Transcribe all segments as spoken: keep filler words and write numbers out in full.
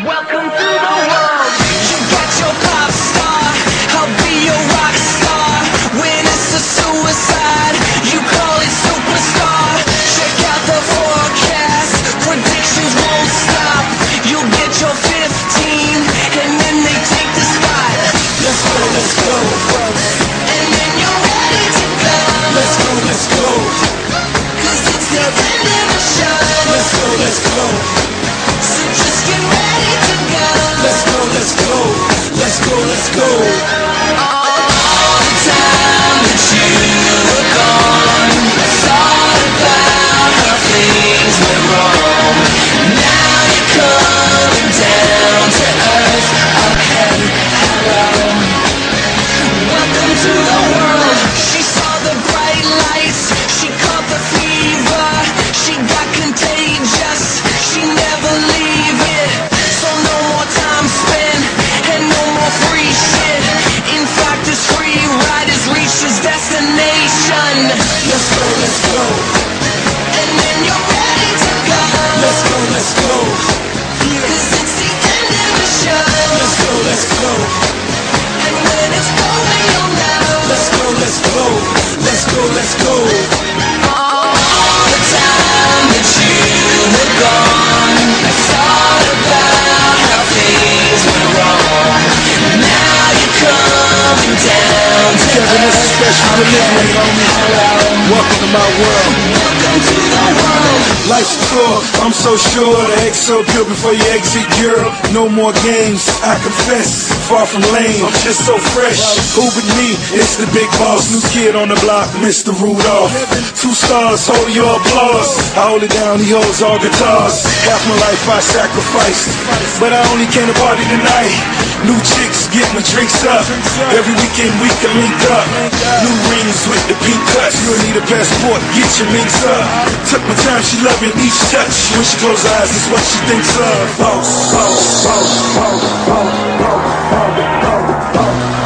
Welcome to the world. You got your pop star, I'll be your rock star. When it's a suicide, you call it superstar. Check out the forecast, predictions won't stop. You'll get your fifteen, and then they take the spot. Let's go, let's go. And then you're ready to go. Let's go, let's go. Cause it's the end of the show. Let's go, let's go. So just get ready to go. Let's go, let's go. Let's go, let's go. All the time that you were gone, I thought about how things went wrong. Now you're coming down to earth. Okay, hello. Welcome to the world. She saw the bright lights, she caught the fever, she got contagious, she never leave it. So no more time spent, and no more free shit. In fact, this free ride has reached its destination. Let's go, let's go. And then you're ready to go. Let's go, let's go. Cause it's the end of the show. Let's go, let's go. And when it's over, you'll know. Let's go, let's go. Let's go, let's go. All the time that you were gone, I thought about how things went wrong. Now you're coming down to Kevin, this is special delivery, homie. Welcome to my world. welcome to the world. Life's a tour, I'm so sure. The X so pure before you exit Europe. No more games, I confess. Far from lame, I'm just so fresh. Who but me? It's the big boss. New kid on the block, Mister Rudolph. Two stars, hold your applause. I hold it down, he holds all guitars. Half my life I sacrificed, but I only came to party tonight. New chicks, get my drinks up. Every weekend we can link up. New rings with the pink cuts. You'll need a passport, get your links up. Took my time, she loving each touch. When she close her eyes, it's what she thinks of. Boss, boss, boss, boss, boss, boss.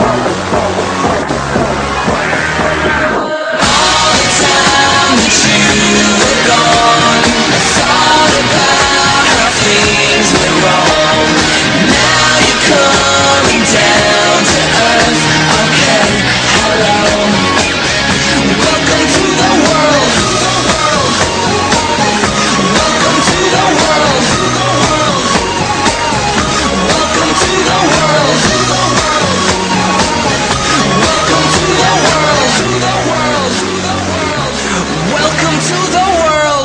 All the time that you were gone, I thought about how things went wrong. Now you're coming down to earth. Okay, hello. Welcome to the world. Welcome to the world. Welcome to the world. Welcome to the world. Welcome to the world.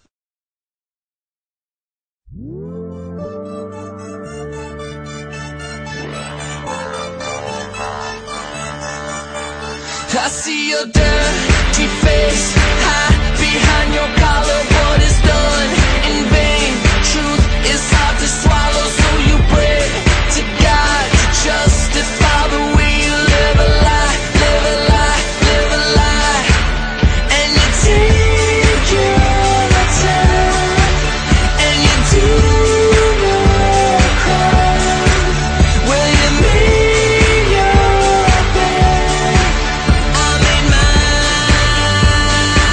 I see your dirty face, hide behind your collar. What is done in vain? Truth is hard to swallow, so you pray to God to justify the way you live a lie, live a lie, live a lie. And you take your time, and you do no crime. Will you meet your bed? I made mine.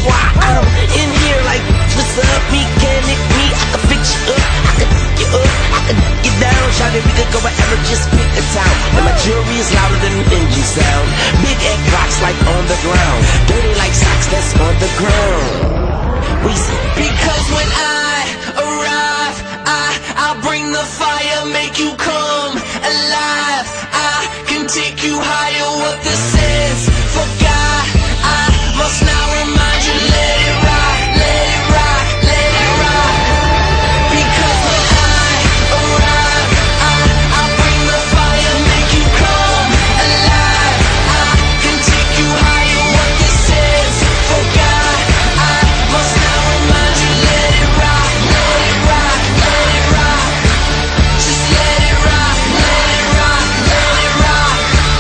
why I'm in here like, what's up, mechanic me? I can fix you up, I can f*** you up, I can get down. Shout it, we could go wherever, just pick a town. And my jewelry is louder than an engine sound. Big egg rocks like on the ground, dirty like socks that's on the ground. We see. Because when I arrive, I, I'll bring the fire, make you come alive. I can take you higher, what this is. Forgot, I must now remind you, let it rock, let it rock, let it rock. Because when I arrive, I, I'll bring the fire, make you come alive. I can take you higher, what this is. Forgot, I must now remind you, let it rock, let it rock, let it rock. Just let it rock, let it rock, let it rock.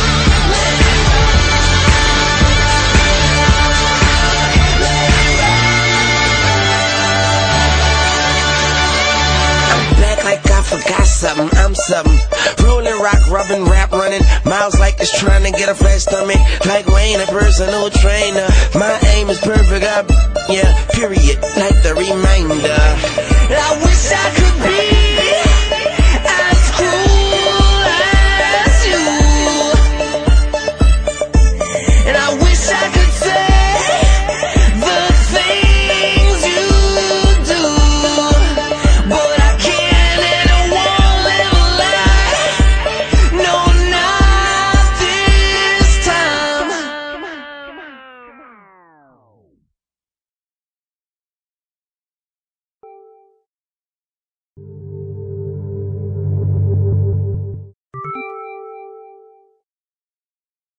I'm back like I forgot something, I'm something. Rolling rock, rubbing, rap running. Miles like it's trying to get a flat stomach. Like Wayne, a personal trainer. My aim is perfect, I, yeah, period. Like the reminder. I wish I could be